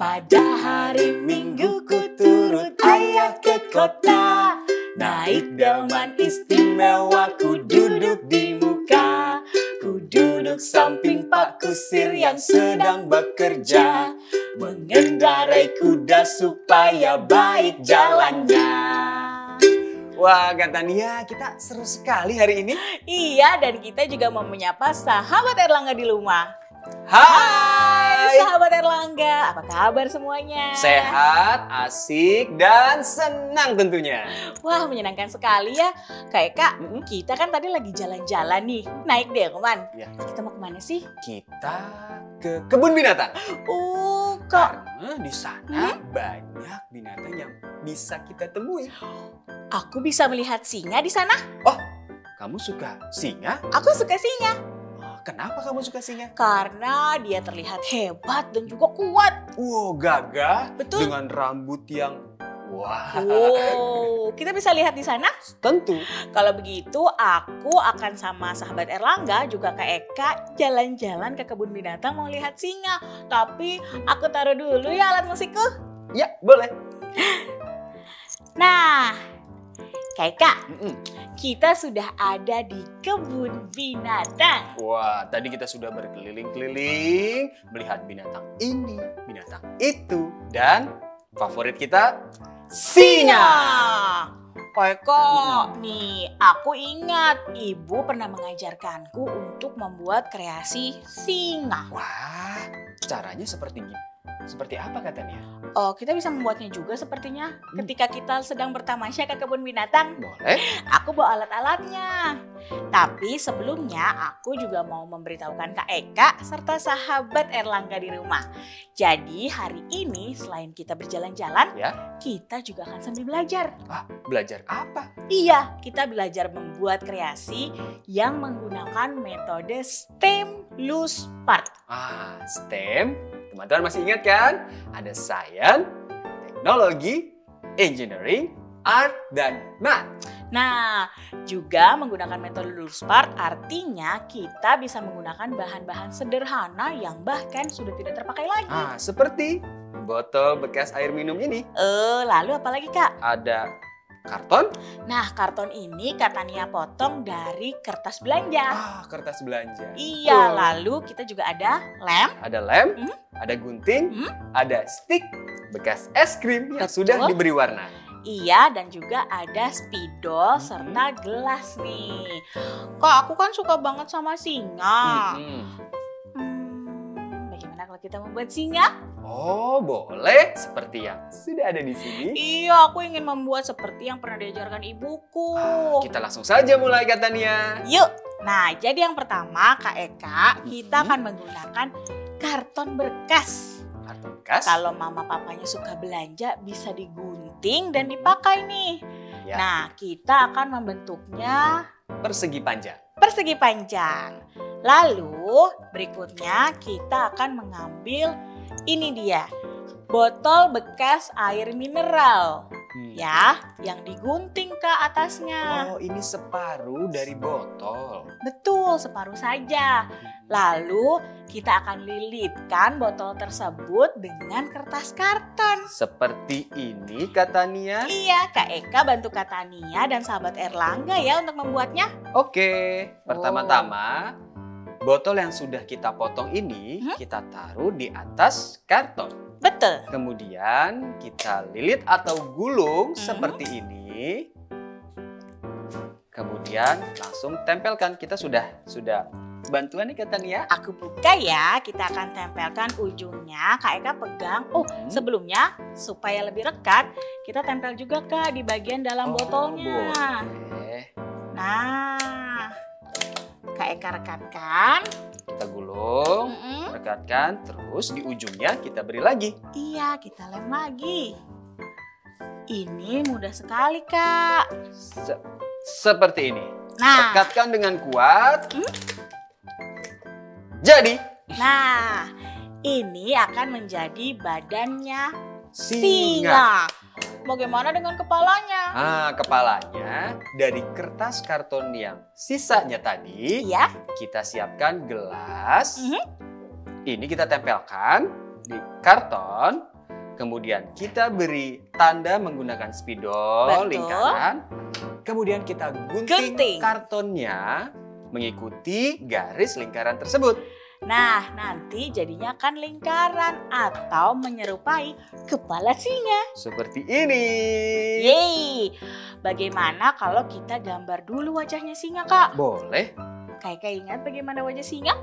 Pada hari Minggu ku turut ayah ke kota, naik delman istimewa ku duduk di muka. Ku duduk samping Pak Kusir yang sedang bekerja, mengendarai kuda supaya baik jalannya. Wah, Kak Tania, kita seru sekali hari ini. Iya, dan kita juga mau menyapa sahabat Erlangga di rumah. Hai sahabat Erlangga, apa kabar semuanya? Sehat, asik, dan senang tentunya. Wah, menyenangkan sekali ya. Kak, kita kan tadi lagi jalan-jalan nih, naik delman. Ya. Kita mau kemana sih? Kita ke kebun binatang. Kak, Karena di sana banyak binatang yang bisa kita temui. aku bisa melihat singa di sana. Oh, kamu suka singa? Aku suka singa. Kenapa kamu suka singa? Karena dia terlihat hebat dan juga kuat. Wow, gagah. Betul. Dengan rambut yang wah. Wow, kita bisa lihat di sana. Tentu. Kalau begitu, aku akan sama sahabat Erlangga juga Kak Eka jalan-jalan ke kebun binatang mau lihat singa. Tapi aku taruh dulu ya alat musikku. Ya, boleh. Nah, Kak Eka, kita sudah ada di kebun binatang. Wah, tadi kita sudah berkeliling-keliling, melihat binatang ini, binatang itu, dan favorit kita, singa. Kak Eka, nih aku ingat ibu pernah mengajarkanku untuk membuat kreasi singa. Wah, caranya seperti apa katanya? Oh, kita bisa membuatnya juga sepertinya ketika kita sedang bertamasya ke kebun binatang. Boleh. Aku bawa alat-alatnya. Tapi sebelumnya aku juga mau memberitahukan Kak Eka serta sahabat Erlangga di rumah. Jadi hari ini selain kita berjalan-jalan, Ya. kita juga akan sambil belajar. Ah, belajar apa? Iya, kita belajar membuat kreasi yang menggunakan metode STEM loose part. Ah, STEM. Teman-teman masih ingat kan? Ada Science, Teknologi, Engineering, Art, dan Math. Nah, juga menggunakan metode loose part artinya kita bisa menggunakan bahan-bahan sederhana yang bahkan sudah tidak terpakai lagi. Ah, seperti botol bekas air minum ini. Lalu apa lagi Kak? Ada karton. Nah, karton ini Kak Tania potong dari kertas belanja. Ah, kertas belanja. Iya, Betul. lalu kita juga ada lem. Ada lem, ada gunting, ada stick bekas es krim yang Betul. sudah diberi warna. Iya, dan juga ada spidol serta gelas nih. Kak, aku kan suka banget sama singa. Bagaimana kalau kita membuat singa? Oh, boleh. Seperti yang sudah ada di sini. Iya, aku ingin membuat seperti yang pernah diajarkan ibuku. Kita langsung saja mulai Kak Tania. Yuk. Nah, jadi yang pertama Kak Eka, kita akan menggunakan karton bekas. Karton bekas. Kalau mama papanya suka belanja bisa digunting dan dipakai nih. Ya. Nah, kita akan membentuknya Persegi panjang. persegi panjang. Lalu berikutnya kita akan mengambil ini dia, botol bekas air mineral. Ya, yang digunting ke atasnya. Oh, ini separuh dari botol. Betul, separuh saja. Lalu kita akan lilitkan botol tersebut dengan kertas karton. Seperti ini Kak Tania. Iya, Kak Eka bantu Kak Tania dan sahabat Erlangga ya untuk membuatnya. Oke, pertama-tama botol yang sudah kita potong ini kita taruh di atas karton. Betul. Kemudian kita lilit atau gulung seperti ini. Kemudian langsung tempelkan. Kita sudah bantuan nih Kak Tania. Aku buka ya, kita akan tempelkan ujungnya. Kak Eka pegang. Oh, sebelumnya supaya lebih rekat, kita tempel juga Kak di bagian dalam botolnya. Boleh. Nah, Kak Eka rekatkan. Kita gulung, rekatkan, terus di ujungnya kita beri lagi. Iya, kita lem lagi. Ini mudah sekali Kak. Seperti ini. Nah. Rekatkan dengan kuat. Jadi. Nah, ini akan menjadi badannya Singa. Bagaimana dengan kepalanya? Nah, kepalanya dari kertas karton yang sisanya tadi, Iya. kita siapkan gelas. Ini kita tempelkan di karton. Kemudian kita beri tanda menggunakan spidol, Betul. lingkaran. Kemudian kita gunting Gunting. kartonnya mengikuti garis lingkaran tersebut. Nah, nanti jadinya kan lingkaran atau menyerupai kepala singa. Seperti ini. Yeay! Bagaimana kalau kita gambar dulu wajahnya singa, Kak? Boleh. Kayak ingat bagaimana wajah singa?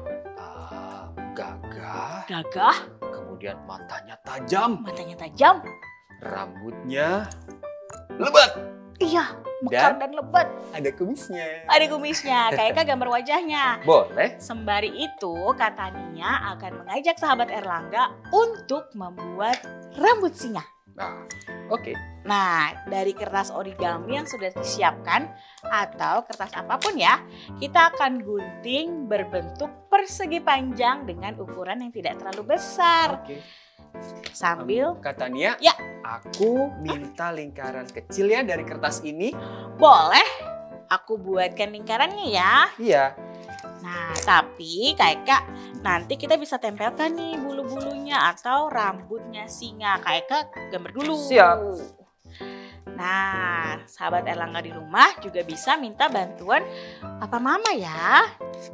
Gagah. Gagah, Kemudian matanya tajam. matanya tajam. Rambutnya lebat. Iya, mekar dan lebat. Ada kumisnya. Ada kumisnya, kayak gambar wajahnya. Boleh. Sembari itu, Kak Tania akan mengajak sahabat Erlangga untuk membuat rambut singa. Nah, oke. Nah, dari kertas origami yang sudah disiapkan atau kertas apapun ya, kita akan gunting berbentuk persegi panjang dengan ukuran yang tidak terlalu besar. Oke. Sambil Kak Tania, Ya. aku minta lingkaran kecil ya dari kertas ini. boleh aku buatkan lingkarannya ya. Iya. Nah, tapi Kak, nanti kita bisa tempelkan nih bulu-bulunya atau rambutnya singa. Kak gambar dulu. Siap. Nah, sahabat Erlangga di rumah juga bisa minta bantuan papa mama ya.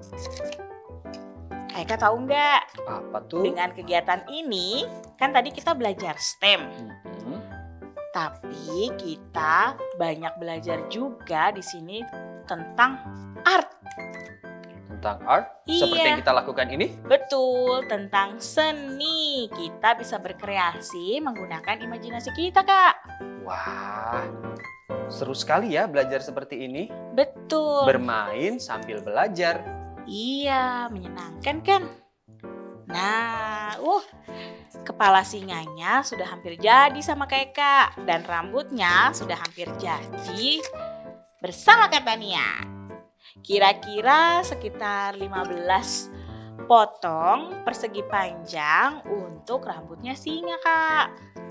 Kak tahu nggak? Apa tuh? Dengan kegiatan ini, kan tadi kita belajar STEM. Mhm. Tapi kita banyak belajar juga di sini tentang art. Tentang art, Iya. seperti yang kita lakukan ini. Betul, tentang seni. Kita bisa berkreasi menggunakan imajinasi kita, Kak. Wah, seru sekali ya belajar seperti ini. Betul. Bermain sambil belajar. Iya, menyenangkan kan? Nah, kepala singanya sudah hampir jadi sama kayak Kak. Dan rambutnya sudah hampir jadi bersama Kak Tania. Kira-kira sekitar 15 potong persegi panjang untuk rambutnya singa, Kak.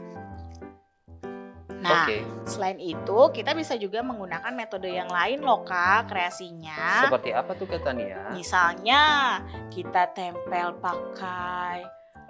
Nah, Oke. selain itu kita bisa juga menggunakan metode yang lain loh, Kak, kreasinya. Seperti apa tuh Kak Tania? Misalnya kita tempel pakai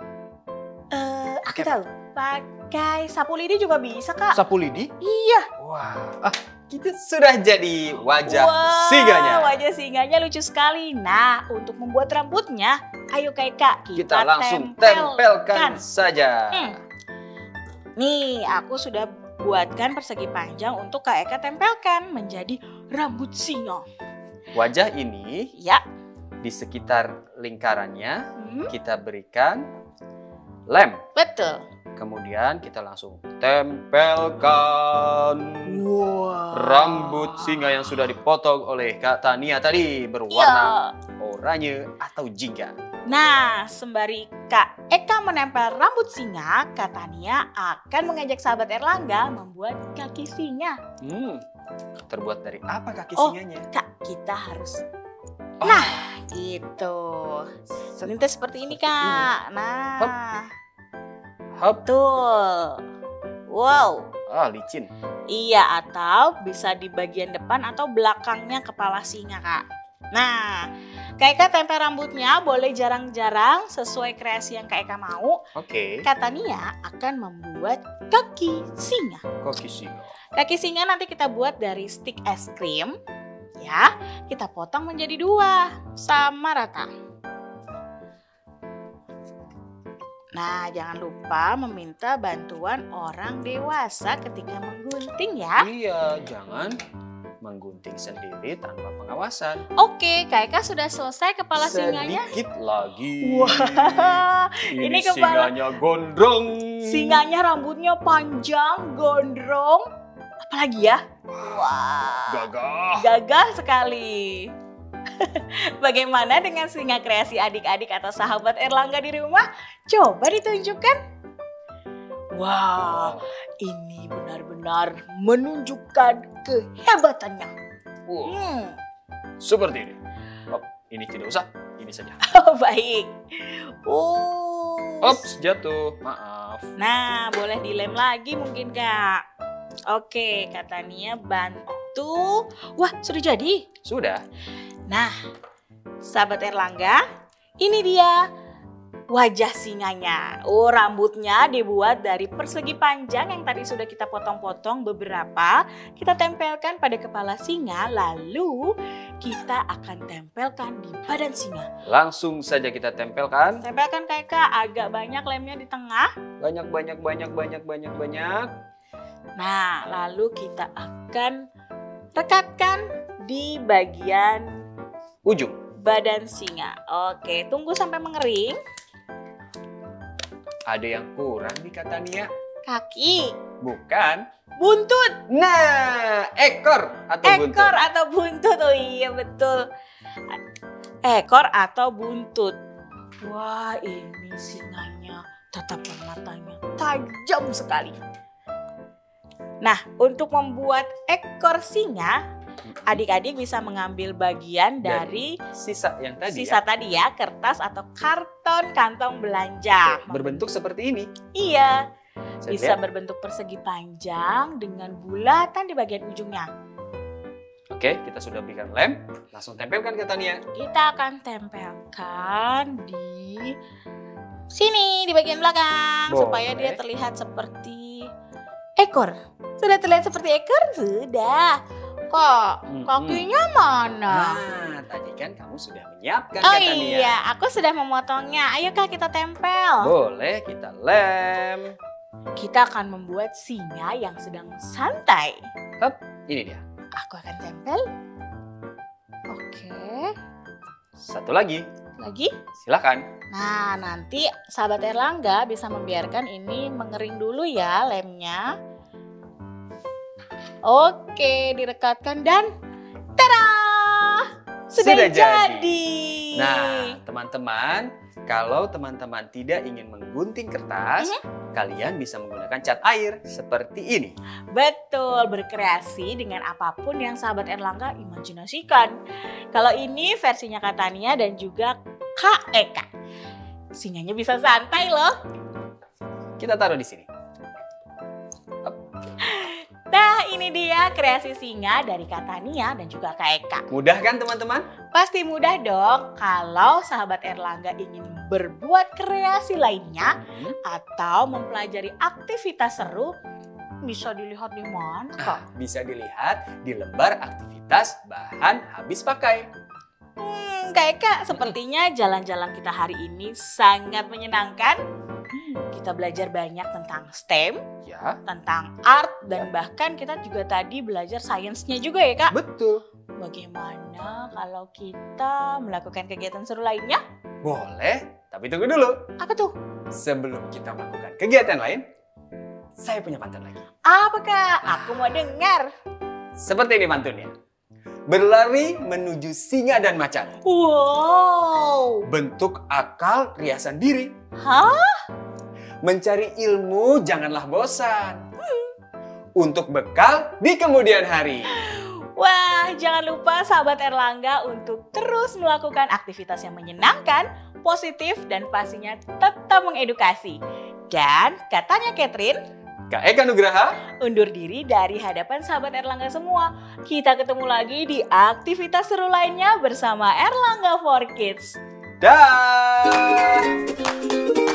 aku tahu, pakai sapu lidi juga bisa, Kak. Sapu lidi? Iya. Wah, kita sudah jadi wajah Wah, singanya. Wajah singanya lucu sekali. Nah, untuk membuat rambutnya, ayo Kak, Kita langsung tempelkan saja. Nih, aku sudah buatkan persegi panjang untuk Kak Eka tempelkan menjadi rambut singa. Wajah ini Ya. di sekitar lingkarannya Hmm, kita berikan lem. betul. Kemudian kita langsung tempelkan Wow. rambut singa yang sudah dipotong oleh Kak Tania tadi Iya. berwarna oranye atau jingga. Nah, sembari Kak Eka menempel rambut singa, Kak Tania akan mengajak sahabat Erlangga membuat kaki singa. Terbuat dari apa kaki Oh. singanya? Kak, kita harus Oh, Nah, gitu. Senintas seperti ini, Kak. Nah, hop. betul. Wow. Licin. Iya, atau bisa di bagian depan atau belakangnya kepala singa, Kak. Nah, Kak Eka tempel rambutnya boleh jarang-jarang sesuai kreasi yang Kak Eka mau. Oke. Kak Tania akan membuat kaki singa. Kaki singa. Kaki singa nanti kita buat dari stik es krim. Ya, kita potong menjadi 2 sama rata. Nah, jangan lupa meminta bantuan orang dewasa ketika menggunting ya. Iya, jangan menggunting sendiri tanpa pengawasan. Oke, Kak Eka sudah selesai kepala singanya. Sedikit lagi. Wah, Ini ini kepala singanya gondrong. singanya rambutnya panjang, gondrong. Apalagi ya? Wah, Gagah. gagah sekali. Bagaimana dengan singa kreasi adik-adik atau sahabat Erlangga di rumah? Coba ditunjukkan. Wow, ini benar-benar menunjukkan kehebatannya. Wow, seperti ini. Oh, ini tidak usah, ini saja. Oh, baik. Ops, jatuh. Maaf. Nah, boleh dilem lagi mungkin, Kak. Oke, Kak Tania bantu. Wah, sudah jadi. Sudah. Nah, sahabat Erlangga, ini dia wajah singanya. Oh, rambutnya dibuat dari persegi panjang yang tadi sudah kita potong-potong beberapa. Kita tempelkan pada kepala singa, lalu kita akan tempelkan di badan singa. Langsung saja kita tempelkan. Tempelkan Kak, agak banyak lemnya di tengah. Banyak. Nah, lalu kita akan rekatkan di bagian ujung badan singa. Oke, tunggu sampai mengering. Ada yang kurang nih kata Nia. Kaki, Bukan. buntut, Nah, ekor atau buntut. ekor atau buntut. Oh iya betul. Ekor atau buntut. Wah, ini singanya tatapan matanya tajam sekali. Nah, untuk membuat ekor singa, adik-adik bisa mengambil bagian dari sisa yang tadi tadi ya, kertas atau karton kantong belanja. berbentuk seperti ini. Iya, Saya bisa lihat. berbentuk persegi panjang dengan bulatan di bagian ujungnya. Oke, kita sudah berikan lem. Langsung tempelkan kata Nia. Kita akan tempelkan di sini, di bagian belakang, Boleh. supaya dia terlihat seperti ekor. Sudah terlihat seperti ekor? Sudah. Kok kakinya mana? Nah, tadi kan kamu sudah menyiapkan Oh kata Nia. iya, aku sudah memotongnya. Ayo Kak, kita tempel. Boleh, kita lem. Kita akan membuat singa yang sedang santai. Ini dia. Aku akan tempel. Oke, Satu lagi. lagi. Silakan. Nah, nanti sahabat Erlangga bisa membiarkan ini mengering dulu ya lemnya. Oke, direkatkan dan tada! Sudah jadi. Nah, teman-teman, kalau teman-teman tidak ingin menggunting kertas, kalian bisa menggunakan cat air seperti ini. Betul, berkreasi dengan apapun yang sahabat Erlangga imajinasikan. Kalau ini versinya Kak Tania dan juga Kak Eka. Singanya bisa santai loh. Kita taruh di sini. Nah, ini dia kreasi singa dari Kak Tania dan juga Kak Eka. Mudah kan teman-teman? Pasti mudah dong kalau sahabat Erlangga ingin berbuat kreasi lainnya atau mempelajari aktivitas seru. Bisa dilihat di mana, Kak? Bisa dilihat di lembar aktivitas bahan habis pakai. Kak Eka, sepertinya jalan-jalan kita hari ini sangat menyenangkan. Kita belajar banyak tentang STEM, Ya, tentang art, dan bahkan kita juga tadi belajar sainsnya juga ya Kak. betul. Bagaimana kalau kita melakukan kegiatan seru lainnya? Boleh, tapi tunggu dulu. Apa tuh? Sebelum kita melakukan kegiatan lain, saya punya pantun lagi. Apa Kak? Aku mau dengar. Seperti ini pantunnya. Berlari menuju singa dan macan. Wow. Bentuk akal riasan diri. Hah? Mencari ilmu janganlah bosan. Untuk bekal di kemudian hari. Wah, jangan lupa sahabat Erlangga untuk terus melakukan aktivitas yang menyenangkan, positif, dan pastinya tetap mengedukasi. Dan katanya Catherine, Kak Eka Nugraha, undur diri dari hadapan sahabat Erlangga semua. Kita ketemu lagi di aktivitas seru lainnya bersama Erlangga for Kids. dah.